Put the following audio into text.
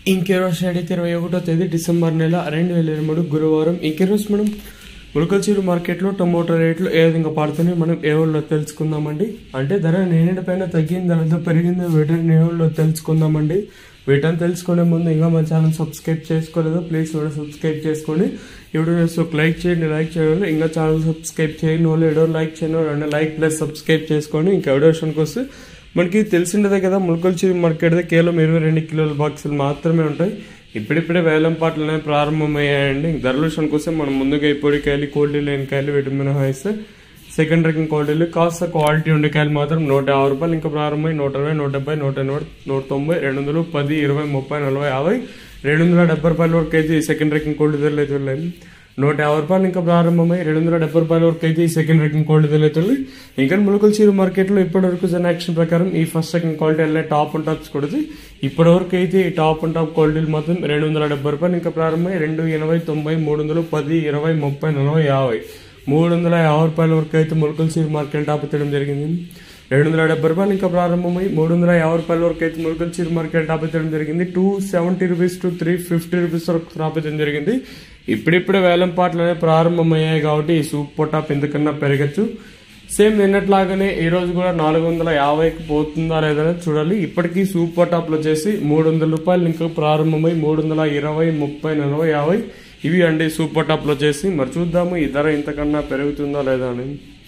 ఇంకెరోజు 21వ తేదీ డిసెంబర్ నెల 2023 గురువారం. ఇంకెరోజు మనం ములకలచెరువు మార్కెట్లో టమోటా రేట్లు ఏ విధంగా పడుతున్నాయి మనం ఏ ఊళ్ళో తెలుసుకుందామండి. అంటే ధర నేనేటిపైన తగ్గింది ధరతో పెరిగింది వీటిని ఏ ఊళ్ళో తెలుసుకుందామండి. వీటిని తెలుసుకునే ముందు ఇంకా మా ఛానల్ సబ్స్క్రైబ్ చేసుకోలేదు ప్లీజ్ కూడా సబ్స్క్రైబ్ చేసుకోండి. వీడియో లైక్ చేయండి, లైక్ చేయడం ఇంకా ఛానల్ సబ్స్క్రైబ్ చేయండి వాళ్ళు ఎవరో లైక్ చేయను రెండు లైక్ ప్లస్ సబ్స్క్రైబ్ చేసుకోండి. ఇంకా వీడియో విషయానికి వస్తే మనకి తెలిసిందే కదా ములకలచెరువు మార్కెట్ కేవలం 22 కిలోల బాక్సులు మాత్రమే ఉంటాయి. ఇప్పుడిప్పుడే వేలం పాటలు అనేవి ప్రారంభమయ్యాయండి. ధరల విషయానికి వస్తే మనం ముందుగా ఇప్పుడు కాయలు కోల్డ్ లేని కాయలు వీటి మినహాయిస్తే సెకండ్ రకం క్వాలిటీలు కాస్త క్వాలిటీ ఉండే కాయలు మాత్రం 150 రూపాయలు ఇంకా ప్రారంభమై 120, 170, 180, 190, 190, 10, 20, 30, 40, 50, 270 రూపాయల వరకు అయితే ఈ సెకండ్ రకం కోల్డ్ ధరలు అయితే వెళ్ళాయి. 150 రూపాయలు ఇంకా ప్రారంభమై 270 రూపాయల వరకు అయితే ఈ సెకండ్ రకం కోల్డ్ ధరలు అయితే ఇంకా ములకలచెరువు మార్కెట్లో ఇప్పటి వరకు జన యాక్షన్ ప్రకారం ఈ ఫస్ట్ సెకండ్ క్వాలిటీ వెళ్ళే టాప్ అండ్ టాప్స్ కొడితే ఇప్పటి వరకు అయితే ఈ టాప్ అండ్ టాప్ క్వాలిటీలు మాత్రం 270 రూపాయలు ఇంకా ప్రారంభమై 280, 90, 300, 10, 20, 30, 40, 50, 350 రూపాయల వరకు అయితే ములకలచెరువు మార్కెట్ టాప్ ఎత్తడం జరిగింది. 270 రూపాయలు ఇంకా ప్రారంభమై 350 రూపాయల వరకు అయితే ములకలచెరువు మార్కెట్ టాప్ ఎత్తడం జరిగింది. 270 రూపీస్ టు 350 రూపీస్ వరకు టాప్ ఎత్తడం జరిగింది. ఇప్పుడిప్పుడే వేలం పాటలు అనేవి ప్రారంభమయ్యాయి కాబట్టి ఈ సూపర్ టాప్ ఎందుకన్నా పెరగచ్చు. సేమ్ నిన్నట్లాగానే ఈ రోజు కూడా 450కి పోతుందా లేదా చూడాలి. ఇప్పటికీ సూపర్ టాప్లు వచ్చేసి 300 రూపాయలు ఇంకా ప్రారంభమై 320, 30, 40, 50 ఇవి అండి సూపర్ టాప్లు వచ్చేసి. మరి చూద్దాము ఈ ధర ఇంతకన్నా పెరుగుతుందా లేదా అని.